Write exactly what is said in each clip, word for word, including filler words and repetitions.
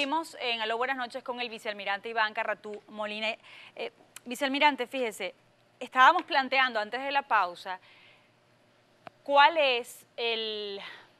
seguimos en Aló, buenas noches con el vicealmirante Iván Carratú Molina. Eh, vicealmirante, fíjese, estábamos planteando antes de la pausa cuál es el,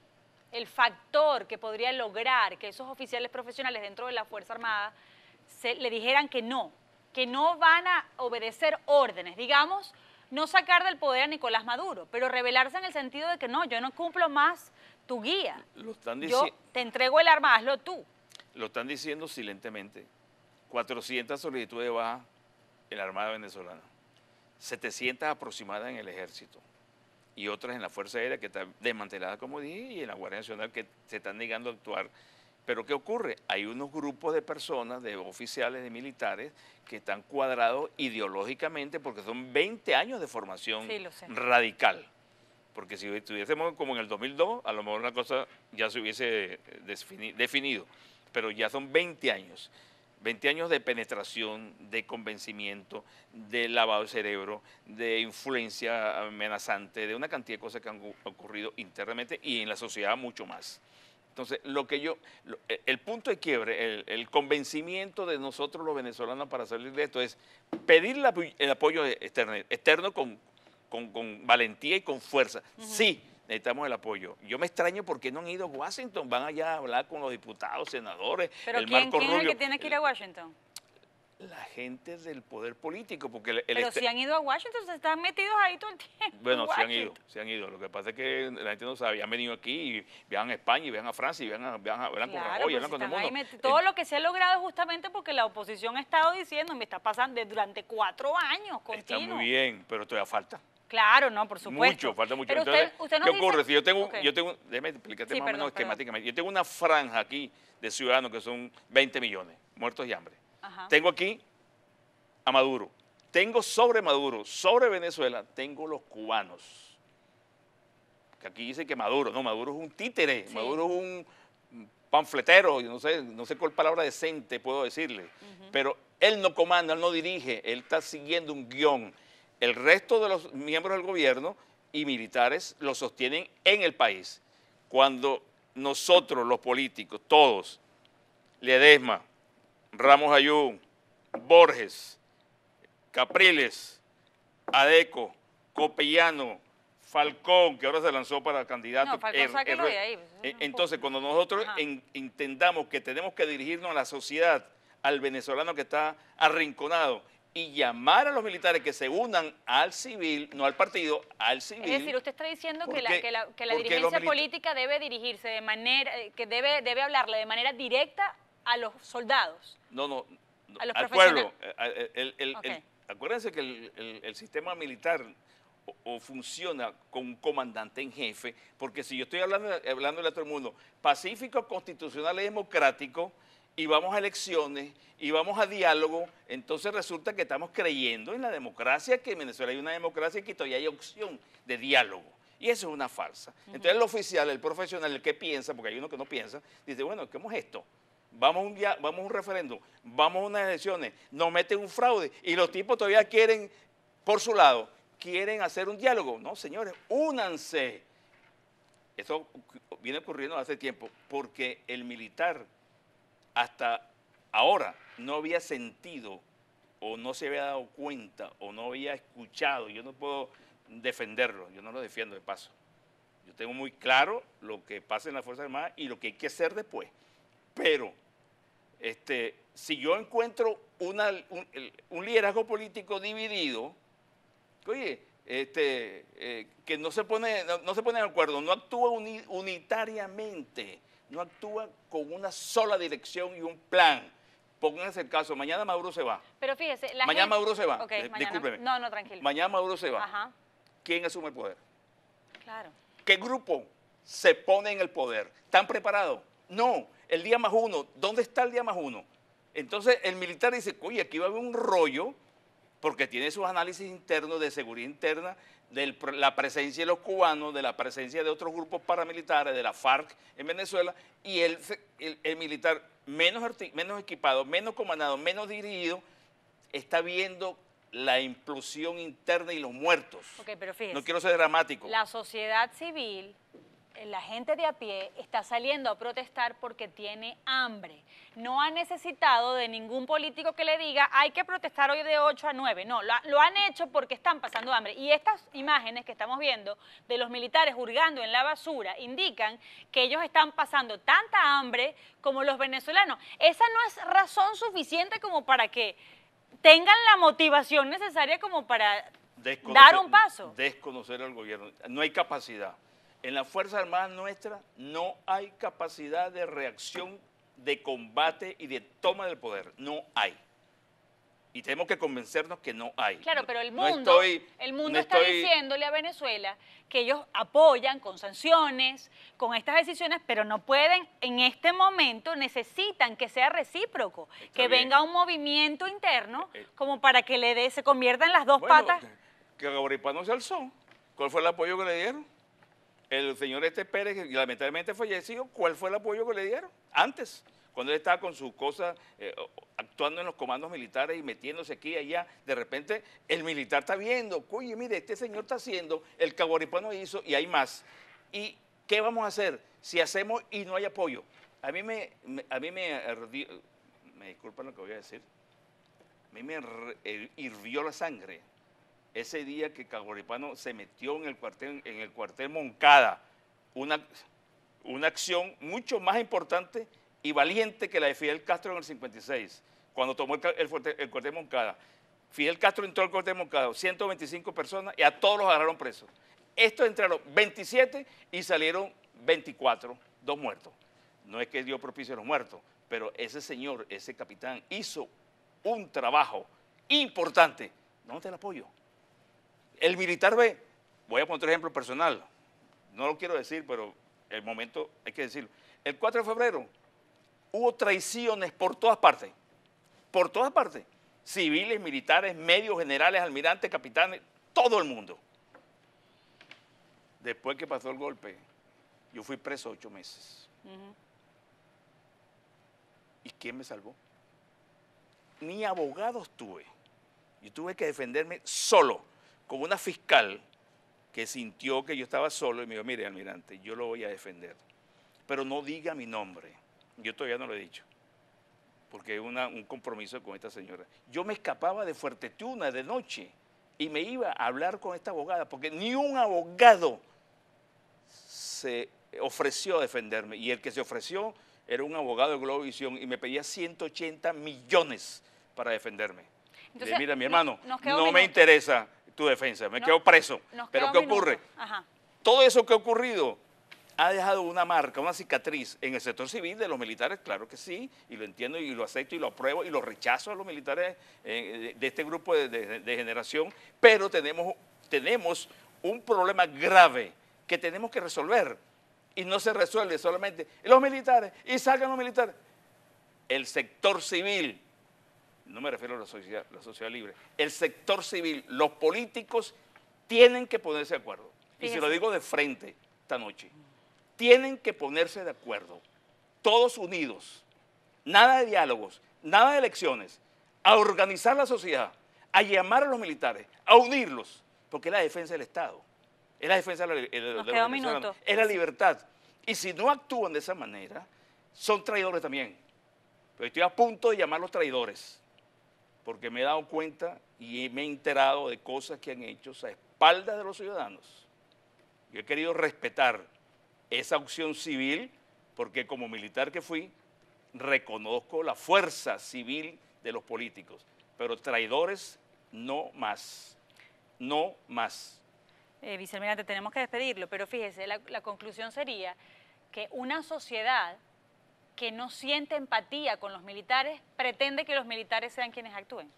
el factor que podría lograr que esos oficiales profesionales dentro de la Fuerza Armada se, le dijeran que no, que no van a obedecer órdenes, digamos, no sacar del poder a Nicolás Maduro, pero rebelarse en el sentido de que no, yo no cumplo más tu guía. Lo están yo te entrego el arma, hazlo tú. Lo están diciendo silentemente. cuatrocientas solicitudes de baja en la Armada venezolana, setecientas aproximadas en el Ejército y otras en la Fuerza Aérea que está desmantelada, como dije, y en la Guardia Nacional que se están negando a actuar. Pero ¿qué ocurre? Hay unos grupos de personas, de oficiales, de militares, que están cuadrados ideológicamente porque son veinte años de formación sí, lo sé. radical. Porque si estuviésemos como en el dos mil dos, a lo mejor una cosa ya se hubiese definido. Pero ya son veinte años. veinte años de penetración, de convencimiento, de lavado de cerebro, de influencia amenazante, de una cantidad de cosas que han ocurrido internamente y en la sociedad mucho más. Entonces, lo que yo, el punto de quiebre, el, el convencimiento de nosotros los venezolanos para salir de esto es pedir la, el apoyo externo, externo con, con, con valentía y con fuerza. Uh-huh. Sí, necesitamos el apoyo. Yo me extraño porque no han ido a Washington, van allá a hablar con los diputados, senadores, ¿Pero el quién, Marco quién Rubio. es el que tiene que ir a Washington? La gente del poder político, porque el, el pero este... si han ido a Washington, se están metidos ahí todo el tiempo. Bueno, se han ido, se han ido. Lo que pasa es que la gente no sabe, han venido aquí y viajan a España y viajan a Francia y viajan, a, viajan, a, viajan claro, con Rajoy, pues con si todo el mundo. mundo. Todo lo que se ha logrado es justamente porque la oposición ha estado diciendo, me está pasando durante cuatro años continuos. Está muy bien, pero todavía falta. Claro, no, por supuesto. Mucho, falta mucho. Pero Entonces, usted, usted nos ¿qué dice... ocurre? Si yo tengo, okay. yo tengo, déjame explicarte sí, más perdón, o menos perdón. esquemáticamente. Yo tengo una franja aquí de ciudadanos que son veinte millones, muertos de hambre. Ajá. Tengo aquí a Maduro. Tengo sobre Maduro, sobre Venezuela, tengo los cubanos. Que aquí dice que Maduro, no, Maduro es un títere, sí. Maduro es un panfletero, yo no sé, no sé cuál palabra decente puedo decirle, uh-huh. Pero él no comanda, él no dirige, él está siguiendo un guión. El resto de los miembros del gobierno y militares lo sostienen en el país. Cuando nosotros, los políticos, todos, Ledesma, Ramos Ayú, Borges, Capriles, Adeco, Copellano, Falcón, que ahora se lanzó para candidato. No, Falcón, sáquelo de ahí. Entonces, cuando nosotros en, entendamos que tenemos que dirigirnos a la sociedad, al venezolano que está arrinconado, y llamar a los militares que se unan al civil, no al partido, al civil. Es decir, usted está diciendo que la, que la, que la porque dirigencia política debe dirigirse de manera, que debe, debe hablarle de manera directa a los soldados. No, no, no a los al pueblo. El, el, el, okay. el, acuérdense que el, el, el sistema militar o, o funciona con un comandante en jefe, porque si yo estoy hablando, hablando a todo el mundo, pacífico, constitucional y democrático, y vamos a elecciones, y vamos a diálogo, entonces resulta que estamos creyendo en la democracia, que en Venezuela hay una democracia y que todavía hay opción de diálogo. Y eso es una falsa. Uh-huh. Entonces el oficial, el profesional, el que piensa, porque hay uno que no piensa, dice, bueno, ¿cómo es esto? Vamos a un, vamos a un referéndum, vamos a unas elecciones, nos meten un fraude, y los tipos todavía quieren, por su lado, quieren hacer un diálogo. No, señores, únanse. Eso viene ocurriendo hace tiempo, porque el militar hasta ahora no había sentido o no se había dado cuenta o no había escuchado. Yo no puedo defenderlo, yo no lo defiendo de paso. Yo tengo muy claro lo que pasa en las Fuerzas Armadas y lo que hay que hacer después. Pero este, si yo encuentro una, un, un liderazgo político dividido, oye, este, eh, que no se, pone, no, no se pone de acuerdo, no actúa uni, unitariamente, no actúa con una sola dirección y un plan. Pónganse el caso, mañana Maduro se va. Pero fíjese, la mañana gente... Maduro se va, okay, eh, mañana... discúlpeme. No, no, tranquilo. Mañana Maduro se va. Ajá. ¿Quién asume el poder? Claro. ¿Qué grupo se pone en el poder? ¿Están preparados? No, el día más uno. ¿Dónde está el día más uno? Entonces el militar dice, oye, aquí va a haber un rollo, porque tiene sus análisis internos de seguridad interna, de la presencia de los cubanos, de la presencia de otros grupos paramilitares, de la FARC en Venezuela, y el, el, el militar menos, menos equipado, menos comandado, menos dirigido, está viendo la implosión interna y los muertos. Okay, pero fíjese, no quiero ser dramático. La sociedad civil la gente de a pie está saliendo a protestar porque tiene hambre. No ha necesitado de ningún político que le diga hay que protestar hoy de ocho a nueve. No, lo, lo han hecho porque están pasando hambre. Y estas imágenes que estamos viendo de los militares hurgando en la basura indican que ellos están pasando tanta hambre como los venezolanos. Esa no es razón suficiente como para que tengan la motivación necesaria como para dar un paso. Desconocer al gobierno. No hay capacidad. En las Fuerzas Armadas nuestras no hay capacidad de reacción, de combate y de toma del poder. No hay. Y tenemos que convencernos que no hay. Claro, pero el No mundo, estoy- el mundo no está estoy- diciéndole a Venezuela que ellos apoyan con sanciones, con estas decisiones, pero no pueden, en este momento necesitan que sea recíproco, Está que bien. venga un movimiento interno Eh, eh. como para que le dé, se conviertan las dos Bueno, patas. que Gaboripano se alzó. ¿Cuál fue el apoyo que le dieron? El señor este Pérez, que lamentablemente fallecido, ¿cuál fue el apoyo que le dieron? Antes, cuando él estaba con sus cosas, eh, actuando en los comandos militares y metiéndose aquí y allá, de repente el militar está viendo, oye, mire, este señor está haciendo, el Gaboripano hizo y hay más. ¿Y qué vamos a hacer si hacemos y no hay apoyo? A mí me, me- a mí me, ardió- me disculpan lo que voy a decir, a mí me re- eh, hirvió la sangre ese día que Gaboripano se metió en el cuartel, en el cuartel Moncada, una, una acción mucho más importante y valiente que la de Fidel Castro en el cincuenta y seis, cuando tomó el, ca- el fuerte- el cuartel Moncada. Fidel Castro entró al cuartel Moncada, ciento veinticinco personas, y a todos los agarraron presos. Estos entraron veintisiete y salieron veinticuatro, dos muertos. No es que dio propicio a los muertos, pero ese señor, ese capitán, hizo un trabajo importante. ¿Dónde está el apoyo? El militar ve, voy a poner otro ejemplo personal, no lo quiero decir, pero el momento hay que decirlo. El cuatro de febrero hubo traiciones por todas partes, por todas partes, civiles, militares, medios, generales, almirantes, capitanes, todo el mundo. Después que pasó el golpe, yo fui preso ocho meses. Ujú. ¿Y quién me salvó? Ni abogados tuve. Yo tuve que defenderme solo, como una fiscal que sintió que yo estaba solo y me dijo, mire, almirante, yo lo voy a defender, pero no diga mi nombre. Yo todavía no lo he dicho, porque es una- un compromiso con esta señora. Yo me escapaba de Fuerte Tiuna de noche y me iba a hablar con esta abogada, porque ni un abogado se ofreció a defenderme, y el que se ofreció era un abogado de Globovisión y me pedía ciento ochenta millones para defenderme. Le dije, Entonces, mira, mi no- hermano, nos queda un no me minuto. interesa tu defensa, me No- quedo preso. Nos Pero queda ¿qué un minuto. ocurre? Ajá. Todo eso que ha ocurrido ha dejado una marca, una cicatriz en el sector civil de los militares, claro que sí, y lo entiendo y lo acepto y lo apruebo y lo rechazo a los militares eh, de, de este grupo de, de- de generación, pero tenemos, tenemos un problema grave que tenemos que resolver y no se resuelve solamente los militares y salgan los militares. El sector civil, no me refiero a la sociedad, la sociedad libre, el sector civil, los políticos tienen que ponerse de acuerdo. Y se Fíjese. lo digo de frente esta noche. Tienen que ponerse de acuerdo, todos unidos, nada de diálogos, nada de elecciones, a organizar la sociedad, a llamar a los militares, a unirlos, porque es la defensa del Estado, es la defensa de, la, de, de Nos los queda un venezolanos, minuto. es la libertad. Y si no actúan de esa manera, son traidores también. Pero estoy a punto de llamarlos traidores, porque me he dado cuenta y me he enterado de cosas que han hecho a espaldas de los ciudadanos. Yo he querido respetar esa opción civil, porque como militar que fui, reconozco la fuerza civil de los políticos, pero traidores no más, no más. Eh, vicealmirante, tenemos que despedirlo, pero fíjese, la, la conclusión sería que una sociedad que no siente empatía con los militares pretende que los militares sean quienes actúen.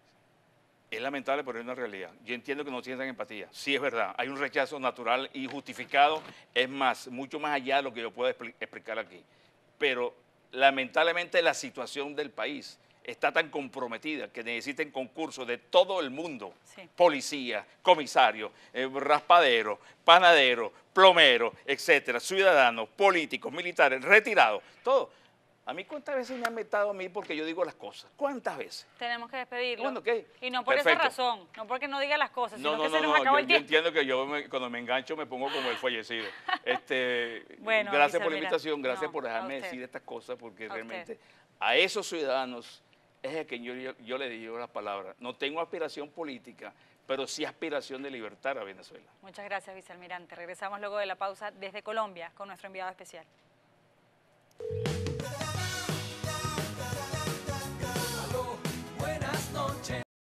Es lamentable, pero es una realidad. Yo entiendo que no sientan empatía. Sí, es verdad. Hay un rechazo natural y justificado. Es más, mucho más allá de lo que yo puedo expli- explicar aquí. Pero lamentablemente la situación del país está tan comprometida que necesiten concursos de todo el mundo. Sí. Policía, comisarios, eh, raspaderos, panaderos, plomeros, etcétera, ciudadanos, políticos, militares, retirados, todo, A mí cuántas veces me han metado a mí porque yo digo las cosas. ¿Cuántas veces? Tenemos que despedirlo. Bueno, ok. Y no por Perfecto. esa razón, no porque no diga las cosas, No, sino no, que no, se nos no, acabó yo, el yo tiempo. entiendo que yo me- cuando me engancho me pongo como el fallecido. Este, Bueno, gracias por la vicealmirante. invitación, gracias No, por a dejarme usted. decir estas cosas, porque A realmente usted. a esos ciudadanos es el que yo, yo, yo le digo las palabras. No tengo aspiración política, pero sí aspiración de libertar a Venezuela. Muchas gracias, vicealmirante. Regresamos luego de la pausa desde Colombia con nuestro enviado especial.